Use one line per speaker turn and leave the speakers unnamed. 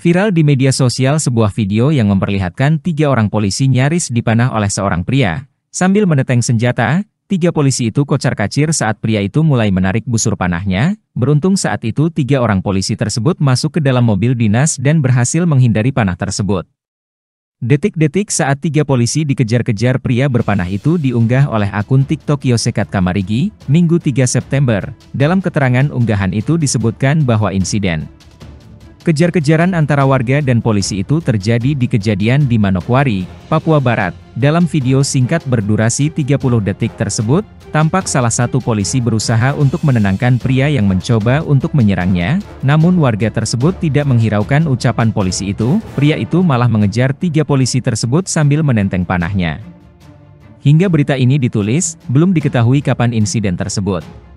Viral di media sosial sebuah video yang memperlihatkan 3 orang polisi nyaris dipanah oleh seorang pria. Sambil menenteng senjata, 3 polisi itu kocar-kacir saat pria itu mulai menarik busur panahnya. Beruntung saat itu 3 orang polisi tersebut masuk ke dalam mobil dinas dan berhasil menghindari panah tersebut. Detik-detik saat 3 polisi dikejar-kejar pria berpanah itu diunggah oleh akun TikTok Yosekat Kamarigi, Minggu 3 September. Dalam keterangan unggahan itu disebutkan bahwa insiden kejar-kejaran antara warga dan polisi itu terjadi di kejadian di Manokwari, Papua Barat. Dalam video singkat berdurasi 30 detik tersebut, tampak salah satu polisi berusaha untuk menenangkan pria yang mencoba untuk menyerangnya, namun warga tersebut tidak menghiraukan ucapan polisi itu. Pria itu malah mengejar 3 polisi tersebut sambil menenteng panahnya. Hingga berita ini ditulis, belum diketahui kapan insiden tersebut